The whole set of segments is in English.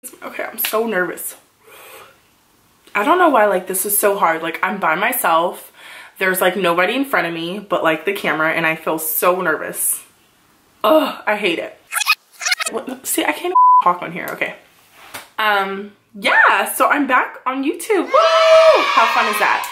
Okay, I'm so nervous. I don't know why like this is so hard. Like I'm by myself. There's like nobody in front of me but like the camera, and I feel so nervous. Ugh, I hate it. What? See, I can't talk on here. Okay. Yeah, so I'm back on YouTube. Woo! How fun is that?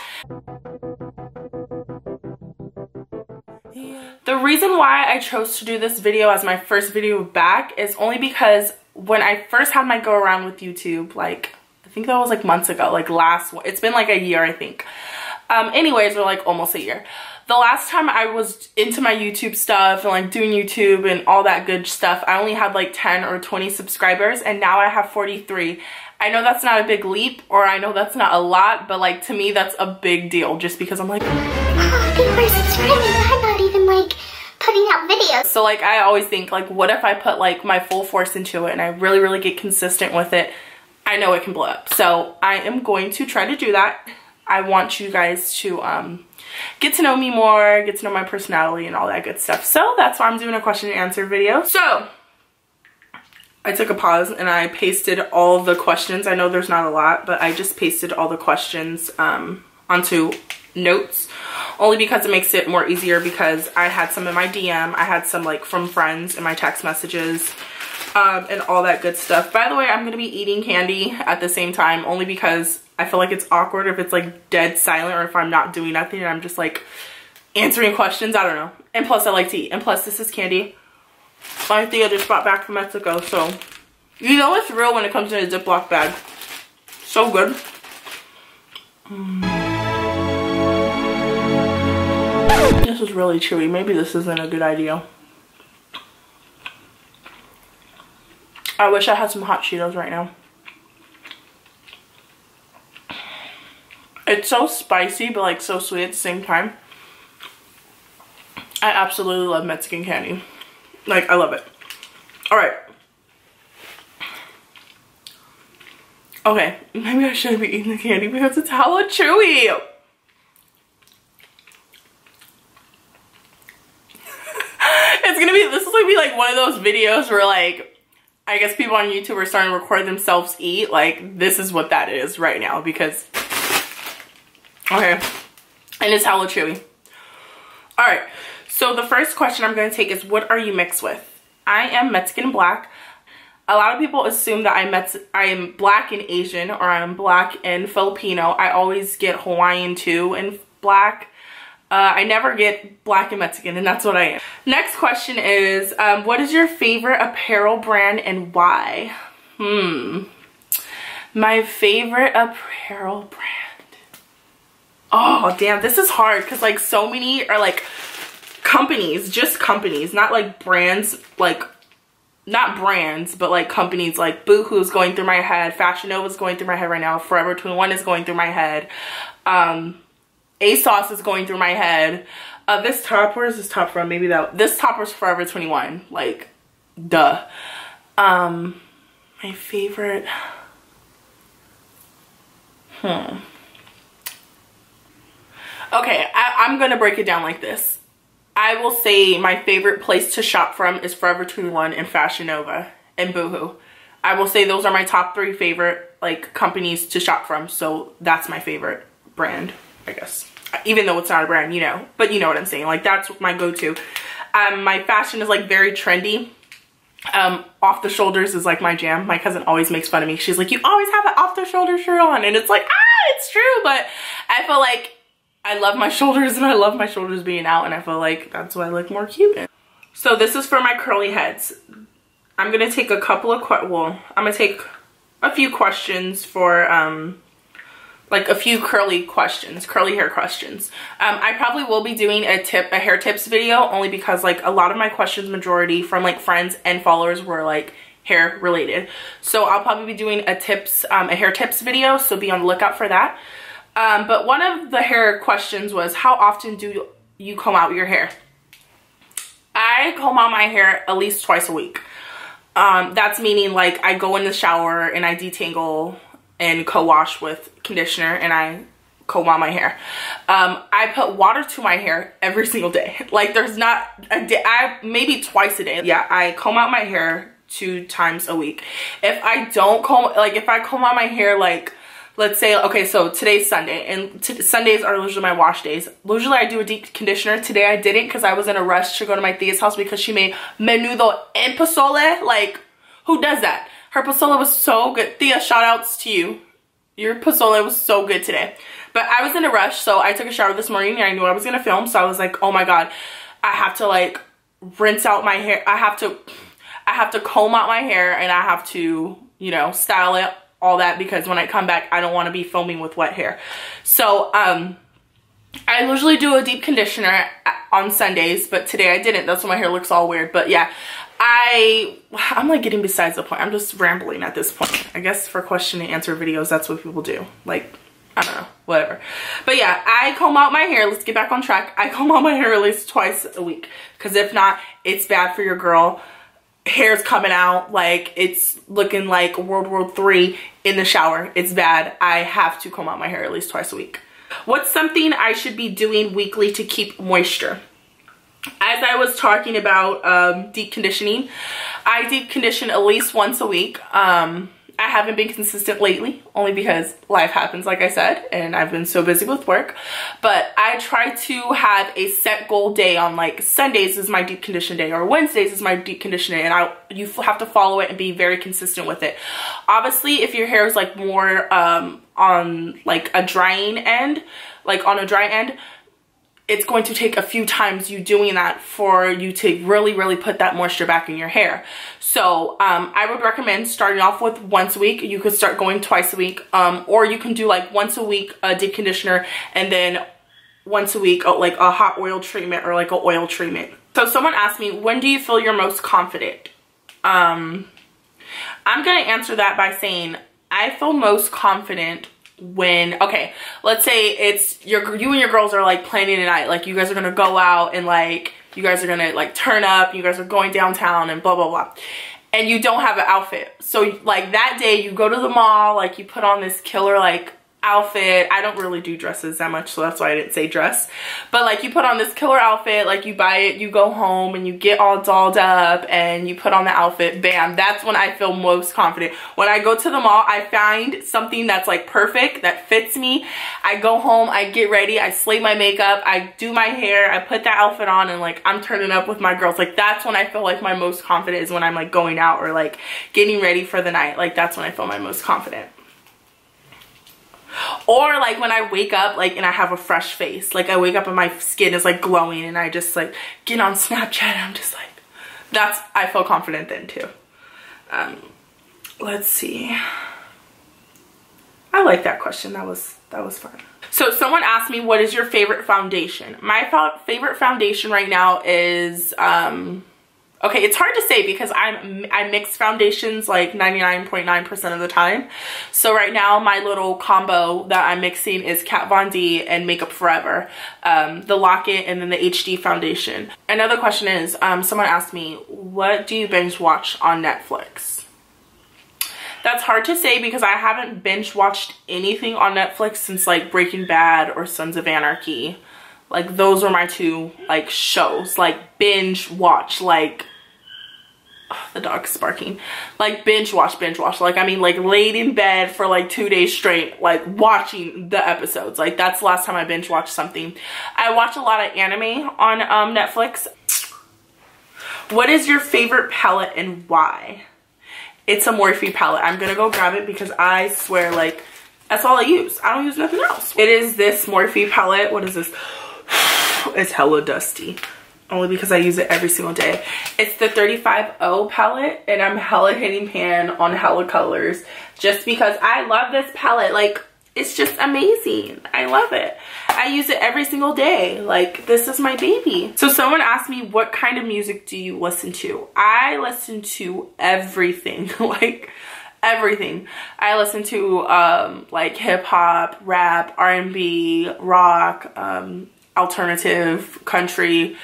The reason why I chose to do this video as my first video back is only because when I first had my go around with YouTube, like I think that was like months ago, like it's been like a year I think. Anyways, or like almost a year. The last time I was into my YouTube stuff and like doing YouTube and all that good stuff, I only had like 10 or 20 subscribers, and now I have 43. I know that's not a big leap, or I know that's not a lot, but like to me that's a big deal just because I'm like, oh, people are subscribing, but I'm not even like putting out videos. So like I always think like, what if I put like my full force into it and I really get consistent with it? I know it can blow up. So I am going to try to do that. I want you guys to get to know me more, get to know my personality and all that good stuff. So that's why I'm doing a question and answer video. So I took a pause and I pasted all the questions. I know there's not a lot, but I just pasted all the questions onto notes, only because it makes it more easier, because I had some in my DM, I had some like from friends in my text messages, and all that good stuff. By the way, I'm going to be eating candy at the same time, only because I feel like it's awkward if it's like dead silent, or if I'm not doing nothing and I'm just like answering questions. I don't know. And plus I like to eat. And plus this is candy my Thea just brought back from Mexico. So you know it's real when it comes in a Ziploc bag. So good. This is really chewy. Maybe this isn't a good idea. I wish I had some hot Cheetos right now. It's so spicy, but like so sweet at the same time. I absolutely love Mexican candy. Like, I love it. Alright. Okay, maybe I shouldn't be eating the candy because it's hella chewy. This is gonna be like one of those videos where like, I guess people on YouTube are starting to record themselves eat. Like, this is what that is right now, because okay, and it's hella chewy. All right, so the first question I'm going to take is, what are you mixed with? I am Mexican black. A lot of people assume that I am black and Asian, or I'm black and Filipino. I always get Hawaiian too and black. I never get black and Mexican, and that's what I am. Next question is, what is your favorite apparel brand and why? My favorite apparel brand. Oh, damn, this is hard because like so many are like companies, just companies, not like brands, like not brands, but like companies. Like Boohoo's going through my head, Fashion Nova's going through my head right now, Forever 21 is going through my head, ASOS is going through my head. This top, where is this top from? Maybe this top was Forever 21, like duh. My favorite, okay, I'm gonna break it down like this. I will say my favorite place to shop from is Forever 21 and Fashion Nova and Boohoo. I will say those are my top 3 favorite like companies to shop from. So that's my favorite brand, I guess. Even though it's not a brand, you know, but you know what I'm saying. Like that's my go-to. My fashion is like very trendy. Off the shoulders is like my jam. My cousin always makes fun of me. She's like, you always have an off the shoulder shirt on, and it's like, it's true, but I feel like I love my shoulders and I love my shoulders being out, and I feel like that's what I look more cute in. So this is for my curly heads. I'm gonna take a couple of I'm gonna take a few questions for like a few curly hair questions. I probably will be doing a hair tips video, only because like a lot of my questions, majority from like friends and followers, were like hair related. So I'll probably be doing a hair tips video, so be on the lookout for that. But one of the hair questions was, how often do you comb out your hair? I comb out my hair at least twice a week. That's meaning like I go in the shower and I detangle and co-wash with conditioner, and I comb out my hair. I put water to my hair every single day. Like there's not a day, maybe twice a day. Yeah, I comb out my hair 2 times a week. If I don't comb, like if I comb out my hair, like let's say, okay, so today's Sunday, and Sundays are usually my wash days. Usually I do a deep conditioner. Today I didn't because I was in a rush to go to my tia's house because she made menudo en pozole. Like, who does that? Her pozole was so good. Tia, shout outs to you. Your pozole was so good today. But I was in a rush, so I took a shower this morning and I knew I was gonna film, so I was like, oh my god, I have to like rinse out my hair. I have to comb out my hair, and I have to, you know, style it, all that, because when I come back I don't want to be filming with wet hair. So I usually do a deep conditioner on Sundays, but today I didn't. That's why my hair looks all weird. But yeah, I'm like getting besides the point. I'm just rambling at this point. I guess for question and answer videos, that's what people do. Like, I don't know, whatever. But yeah, I comb out my hair. Let's get back on track. I comb out my hair at least twice a week, because if not, it's bad for your girl. Hair's coming out like it's looking like World War III in the shower. It's bad. I have to comb out my hair at least twice a week. What's something I should be doing weekly to keep moisture? As I was talking about deep conditioning, I deep condition at least once a week. I haven't been consistent lately, only because life happens, like I said, and I've been so busy with work. But I try to have a set goal day on, like, Sundays is my deep condition day, or Wednesdays is my deep condition day, and you have to follow it and be very consistent with it. Obviously, if your hair is like more on like a drying end, like on a dry end, it's going to take a few times you doing that for you to really put that moisture back in your hair. So I would recommend starting off with once a week. You could start going twice a week, or you can do like once a week a deep conditioner, and then once a week like a hot oil treatment or like an oil treatment. So someone asked me, when do you feel you're most confident? I'm gonna answer that by saying I feel most confident when, okay, let's say it's you and your girls are like planning a night, like you guys are gonna go out and like you guys are gonna like turn up, you guys are going downtown and blah blah blah, and you don't have an outfit. So like that day you go to the mall, like you put on this killer like outfit. I don't really do dresses that much, so that's why I didn't say dress, but like you put on this killer outfit, like you buy it, you go home and you get all dolled up and you put on the outfit, bam, that's when I feel most confident. When I go to the mall, I find something that's like perfect, that fits me, I go home, I get ready, I slay my makeup, I do my hair, I put that outfit on, and like I'm turning up with my girls. Like that's when I feel like my most confident, is when I'm like going out or like getting ready for the night. Like that's when I feel my most confident. Or like when I wake up like and I have a fresh face, like I wake up and my skin is like glowing and I just like get on Snapchat and I'm just like, that's, I feel confident then too. Let's see, I like that question. That was fun. So someone asked me, what is your favorite foundation? My favorite foundation right now is okay, it's hard to say because I mix foundations like 99.9% of the time. So right now my little combo that I'm mixing is Kat Von D and Makeup Forever, the Lock-It and then the HD foundation. Another question is, someone asked me, what do you binge watch on Netflix? That's hard to say because I haven't binge watched anything on Netflix since like Breaking Bad or Sons of Anarchy. Like those were my two like shows, like binge watch, like the dog's barking, like binge watch, like I mean like laid in bed for like 2 days straight like watching the episodes. Like that's the last time I binge watched something. I watch a lot of anime on Netflix. What is your favorite palette and why? It's a Morphe palette. I'm gonna go grab it because I swear like that's all I use. I don't use nothing else. It is this Morphe palette. What is this? It's hella dusty, only because I use it every single day. It's the 35O palette, and I'm hella hitting pan on hella colors just because I love this palette. Like, it's just amazing. I love it. I use it every single day. Like, this is my baby. So someone asked me, what kind of music do you listen to? I listen to everything. Like, everything. I listen to like hip hop, rap, R&B, rock, alternative, country,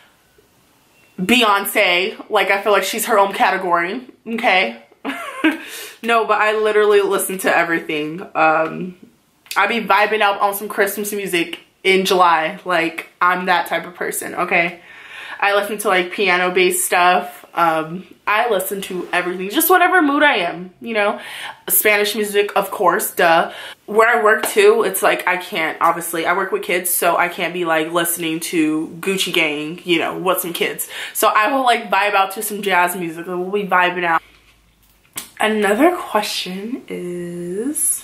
Beyonce. Like I feel like she's her own category. Okay. No, but I literally listen to everything. I be vibing out on some Christmas music in July. Like I'm that type of person. Okay. I listen to like piano based stuff. I listen to everything, just whatever mood I am, you know. Spanish music, of course, duh. Where I work too, it's like I can't, obviously, I work with kids, so I can't be like listening to Gucci Gang, you know, what's some kids. So I will like vibe out to some jazz music, and we'll be vibing out. Another question is,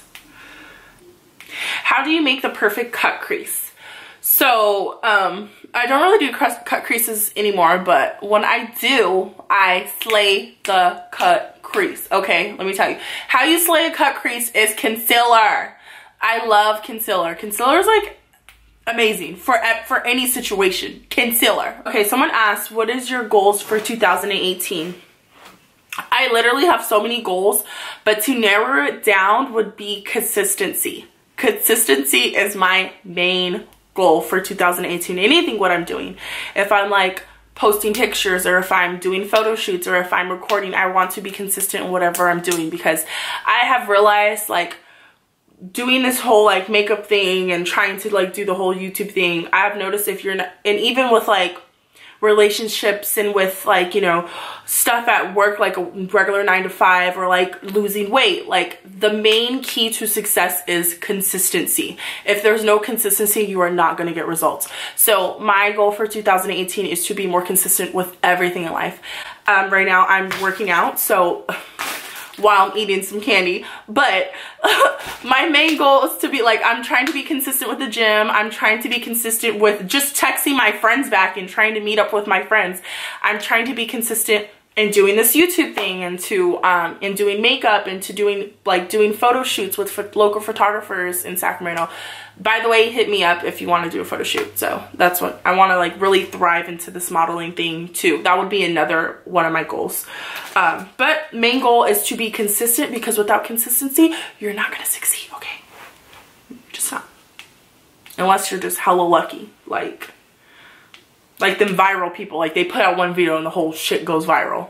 how do you make the perfect cut crease? So, I don't really do cut creases anymore, but when I do, I slay the cut crease. Okay, let me tell you. How you slay a cut crease is concealer. I love concealer. Concealer is like amazing for any situation. Concealer. Okay, someone asked, what is your goals for 2018? I literally have so many goals, but to narrow it down would be consistency. Consistency is my main goal for 2018. Anything what I'm doing, if I'm like posting pictures, or if I'm doing photo shoots, or if I'm recording, I want to be consistent in whatever I'm doing, because I have realized like doing this whole like makeup thing and trying to like do the whole YouTube thing, I have noticed if you're not, and even with like relationships and with like, you know, stuff at work, like a regular 9 to 5, or like losing weight, like the main key to success is consistency. If there's no consistency, you are not going to get results. So my goal for 2018 is to be more consistent with everything in life. Right now I'm working out, so while I'm eating some candy, but my main goal is to be like, I'm trying to be consistent with the gym. I'm trying to be consistent with just texting my friends back and trying to meet up with my friends. I'm trying to be consistent in doing this YouTube thing, and to in doing makeup, and to doing photo shoots with local photographers in Sacramento. By the way, hit me up if you want to do a photo shoot. So that's what I want to like really thrive into, this modeling thing too. That would be another one of my goals. But main goal is to be consistent, because without consistency, you're not going to succeed, okay? Just not. Unless you're just hella lucky. Like them viral people. Like they put out one video and the whole shit goes viral.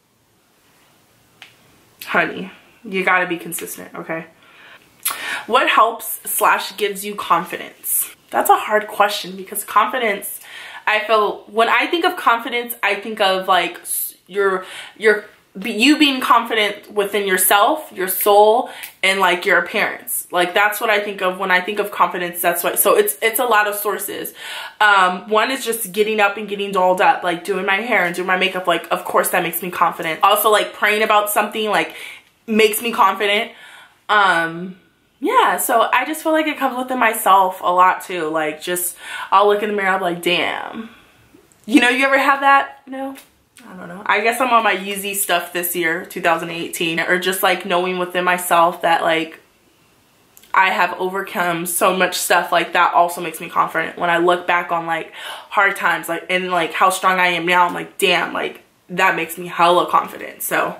Honey, you got to be consistent, okay? What helps / gives you confidence? That's a hard question, because confidence, I feel, when I think of confidence, I think of like you being confident within yourself, your soul, and like your appearance. Like that's what I think of when I think of confidence. That's what, so it's a lot of sources. One is just getting up and getting dolled up, like doing my hair and doing my makeup. Like, of course that makes me confident. Also, like praying about something like makes me confident. Yeah, so I just feel like it comes within myself a lot too. Like just, I'll look in the mirror, I'm like, damn. You know, you ever have that? You know? I don't know. I guess I'm on my Yeezy stuff this year, 2018. Or just like knowing within myself that like I have overcome so much stuff. Like that also makes me confident. When I look back on like hard times, like, and like how strong I am now, I'm like, damn, like that makes me hella confident. So,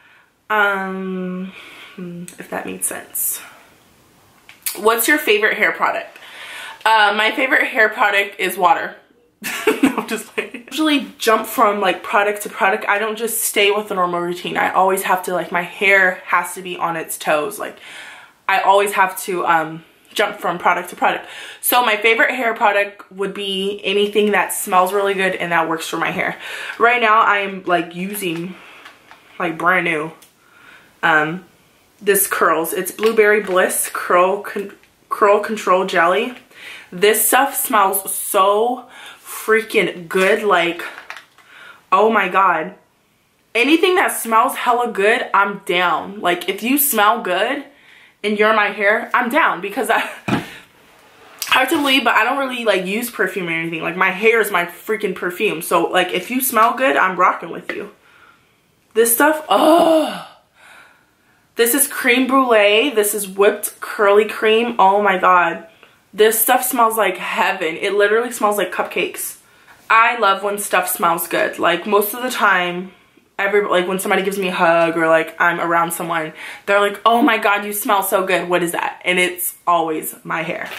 if that makes sense. What's your favorite hair product? My favorite hair product is water. No, I'm just like, I usually jump from like product to product. I don't just stay with the normal routine. I always have to, like, my hair has to be on its toes. Like I always have to jump from product to product. So my favorite hair product would be anything that smells really good and that works for my hair. Right now I am like using like brand new this curls. It's Blueberry Bliss Curl Control Jelly. This stuff smells so freaking good. Like, oh my god. Anything that smells hella good, I'm down. Like, if you smell good and you're my hair, I'm down, because hard to believe, but I don't really like use perfume or anything. Like, my hair is my freaking perfume. So like, if you smell good, I'm rocking with you. This stuff, oh. This is creme brulee. This is whipped curly cream. Oh my god. This stuff smells like heaven. It literally smells like cupcakes. I love when stuff smells good. Like most of the time, like when somebody gives me a hug, or like I'm around someone, they're like, oh my god, you smell so good. What is that? And it's always my hair.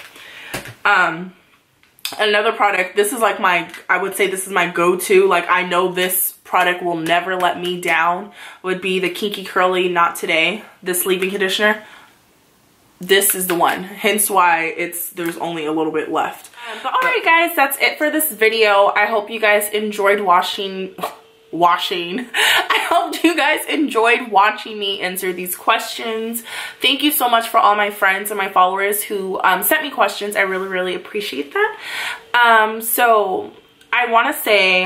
Another product, this is like I would say this is my go-to. Like I know this product will never let me down, would be the Kinky Curly Not Today, this leave-in conditioner. This is the one, hence why there's only a little bit left. But alright guys, that's it for this video. I hope you guys enjoyed watching washing. I hope you guys enjoyed watching me answer these questions. Thank you so much for all my friends and my followers who sent me questions. I really appreciate that. So I want to say,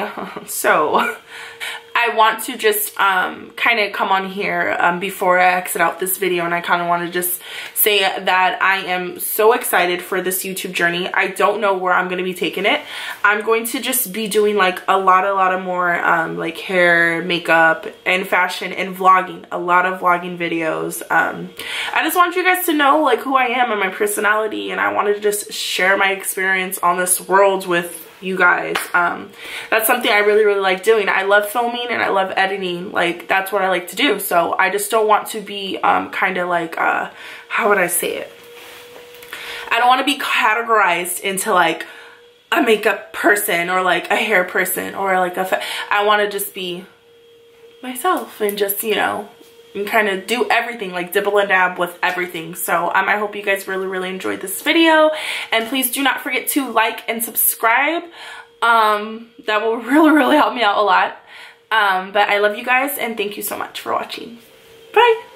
I want to just kind of come on here before I exit out this video, and I kind of want to just say that I am so excited for this YouTube journey. I don't know where I'm going to be taking it. I'm going to just be doing like a lot of more like hair, makeup, and fashion and vlogging. A lot of vlogging videos. I just want you guys to know like who I am and my personality, and I wanted to just share my experience on this world with you guys. That's something I really like doing. I love filming and I love editing. Like, that's what I like to do. So I just don't want to be kind of like how would I say it, I don't want to be categorized into like a makeup person or like a hair person or like I want to just be myself and just, you know, and kind of do everything, like dibble and dab with everything. So I hope you guys really enjoyed this video, and please do not forget to like and subscribe. That will really help me out a lot. But I love you guys, and thank you so much for watching. Bye.